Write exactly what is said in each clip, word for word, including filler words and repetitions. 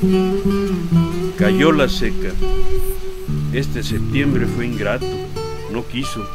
Cayó la seca. Este septiembre fue ingrato, no quiso.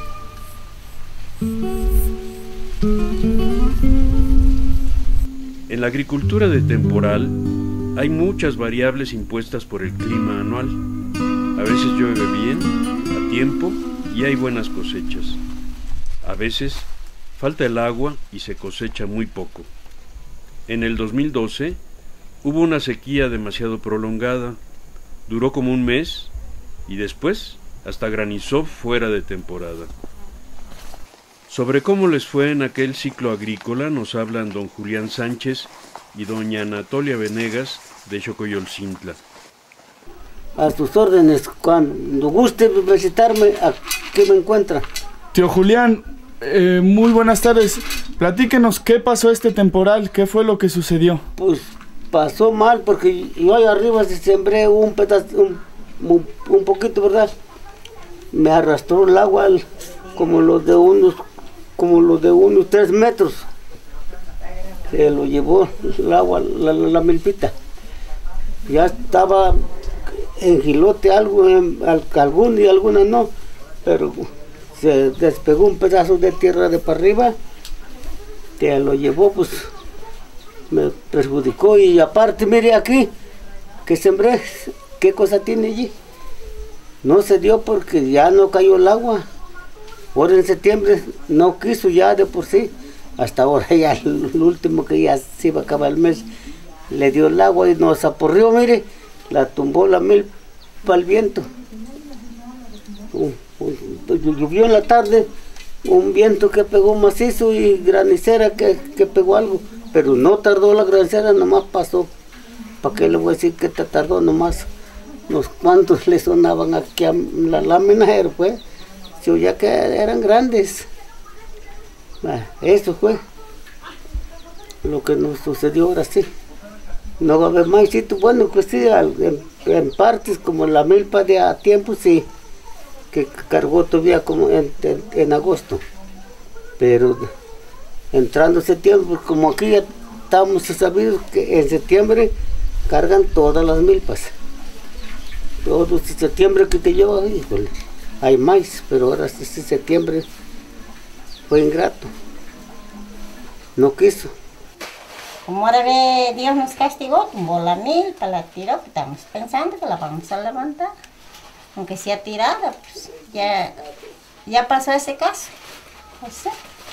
En la agricultura de temporal hay muchas variables impuestas por el clima anual. A veces llueve bien, a tiempo, y hay buenas cosechas. A veces falta el agua y se cosecha muy poco. En el dos mil doce hubo una sequía demasiado prolongada, duró como un mes y después hasta granizó fuera de temporada. Sobre cómo les fue en aquel ciclo agrícola nos hablan don Julián Sánchez y doña Anatolia Venegas de Xocoyolcintla. A sus órdenes, cuando guste visitarme, aquí me encuentra. Tío Julián, eh, muy buenas tardes. Platíquenos qué pasó este temporal, qué fue lo que sucedió. Pues pasó mal porque yo ahí arriba se sembré un pedazo, un, un, un poquito, ¿verdad? Me arrastró el agua como los de unos, como los de unos tres metros. Se lo llevó el agua, la, la, la milpita. Ya estaba en gilote algo, en, algún y alguna no, pero se despegó un pedazo de tierra de para arriba, que lo llevó, pues me perjudicó. Y aparte, mire aquí, que sembré, ¿qué cosa tiene allí? No se dio porque ya no cayó el agua. Ahora en septiembre no quiso ya de por sí. Hasta ahora ya el último que ya se iba a acabar el mes, le dio el agua y nos aporrió, mire, la tumbó la milpa al viento. Uh, uh, llovió en la tarde, un viento que pegó macizo y granicera que, que pegó algo, pero no tardó la granicera, nomás pasó. ¿Para qué le voy a decir que te tardó? Nomás unos cuantos le sonaban aquí a la lámina, pues, se oía que eran grandes. Ah, eso fue lo que nos sucedió ahora sí. No va a haber más sitio, bueno, pues sí, en, en partes como la milpa de a tiempo sí, que cargó todavía como en, en, en agosto. Pero entrando septiembre, pues como aquí ya estamos sabidos que en septiembre cargan todas las milpas. Todo septiembre que te lleva, híjole, hay más, pero ahora sí septiembre fue ingrato, no quiso. Como ahora ve, Dios nos castigó, tumbó la milpa, la tiró, estamos pensando que la vamos a levantar. Aunque sea tirada, pues ya, ya pasó ese caso. O sea,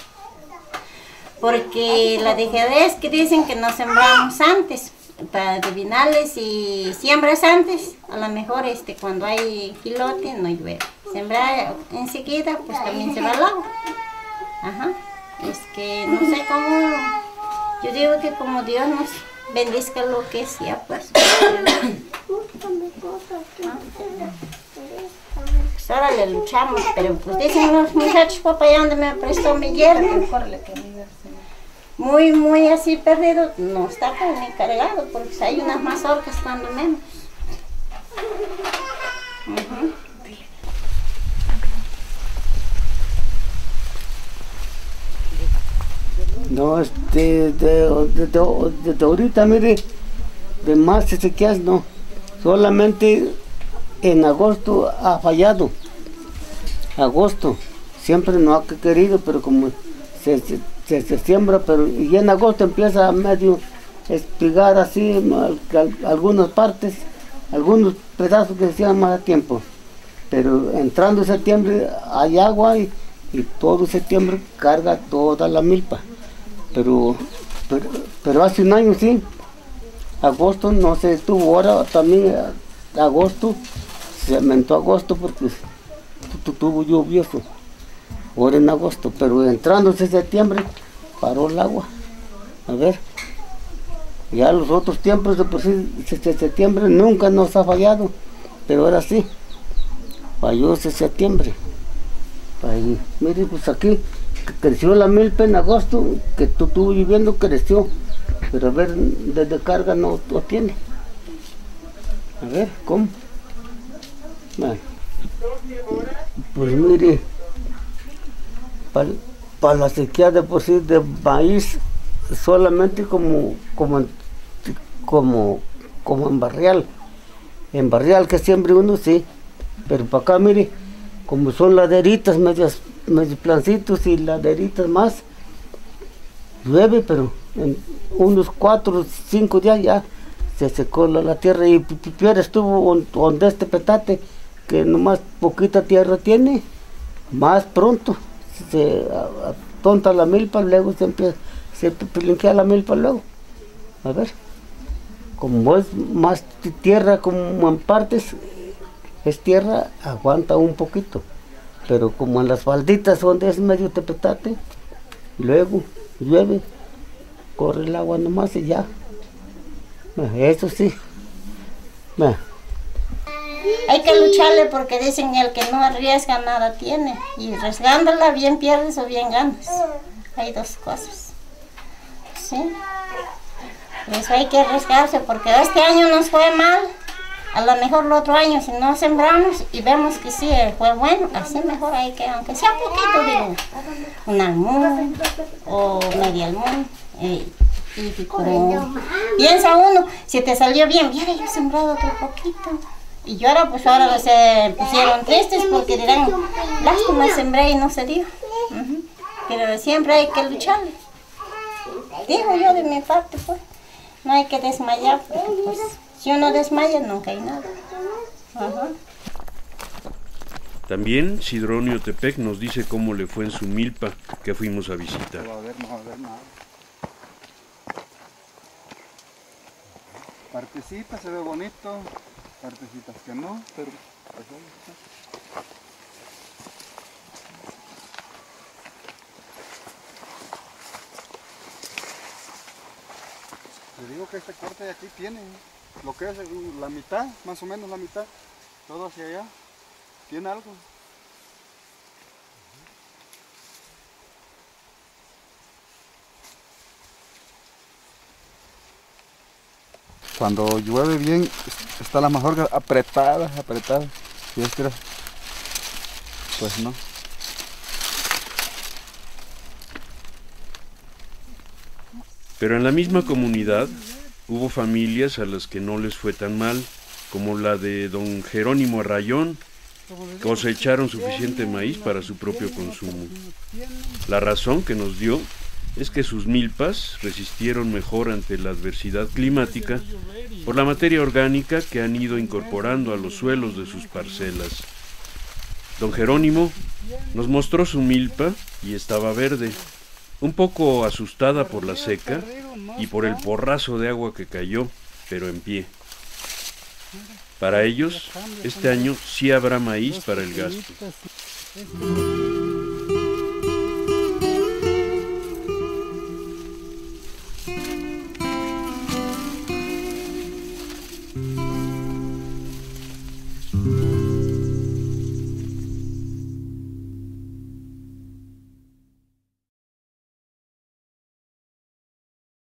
porque la dejadez que dicen que nos sembramos antes, para adivinarles, y siembras antes, a lo mejor este, cuando hay gilote no llueve. Sembrar enseguida, pues también se va el agua. Ajá, es que no sé cómo, yo digo que como Dios nos bendizca lo que sea, pues. Pues ahora le luchamos, pero pues dicen los muchachos, papá, ¿ya dónde me prestó mi hierro? Muy, muy así perdido, no está ni cargado, porque hay unas mazorcas cuando menos. Uh-huh. No, este, de, de, de, de, de ahorita, mire, de más sequías no, solamente en agosto ha fallado, agosto, siempre no ha querido, pero como se, se, se, se siembra, pero y en agosto empieza a medio espigar así, al, al, algunas partes, algunos pedazos que se hacían más a tiempo, pero entrando en septiembre hay agua y, y todo septiembre carga toda la milpa. Pero, pero, pero hace un año sí, agosto no se estuvo, ahora también agosto, se aumentó agosto porque estuvo lluvioso, ahora en agosto, pero entrándose en septiembre paró el agua. A ver, ya los otros tiempos de por sí, septiembre nunca nos ha fallado, pero ahora sí, falló ese septiembre. Ahí, mire, pues aquí creció la milpa en agosto, que estuvo lloviendo, creció, pero a ver, desde carga no lo tiene. A ver, ¿cómo? Bueno, pues mire, para pa la sequía de por sí de maíz, solamente como, como, como como en barrial. En barrial que siempre uno sí, pero para acá mire, como son laderitas, medias, medios plancitos y laderitas más, llueve, pero en unos cuatro, cinco días ya se secó la, la tierra y peor estuvo donde este petate, que nomás poquita tierra tiene, más pronto se atonta la milpa, luego se empieza, se pilinquea la milpa luego. A ver, como es más tierra como en partes, es tierra, aguanta un poquito, pero como en las falditas donde es medio tepetate, luego llueve, corre el agua nomás y ya. Eso sí. Hay que lucharle porque dicen que el que no arriesga nada tiene. Y arriesgándola bien pierdes o bien ganas. Hay dos cosas. ¿Sí? Pues hay que arriesgarse porque este año nos fue mal. A lo mejor el otro año si no sembramos y vemos que sí fue bueno, así mejor hay que, aunque sea poquito, digo, un almón o medio almón. Eh, y como piensa uno, si te salió bien, hubiera yo sembrado otro poquito. Y yo ahora, pues ahora se pusieron tristes porque dirán, lástima sembré y no se dio. Uh-huh. Pero siempre hay que luchar. Digo yo de mi parte, pues, no hay que desmayar, porque pues, si uno desmaya nunca hay nada. Uh-huh. También Sidronio Tepec nos dice cómo le fue en su milpa que fuimos a visitar. Partecitas se ve bonito, partecitas que no, pero le digo que este corte de aquí tiene lo que es la mitad, más o menos la mitad, todo hacia allá, tiene algo. Cuando llueve bien, está la mazorca apretada, apretada. Si es que pues no. Pero en la misma comunidad hubo familias a las que no les fue tan mal, como la de don Jerónimo Arrayón, que cosecharon suficiente maíz para su propio consumo. La razón que nos dio es que sus milpas resistieron mejor ante la adversidad climática por la materia orgánica que han ido incorporando a los suelos de sus parcelas. Don Jerónimo nos mostró su milpa y estaba verde, un poco asustada por la seca y por el porrazo de agua que cayó, pero en pie. Para ellos, este año sí habrá maíz para el gasto.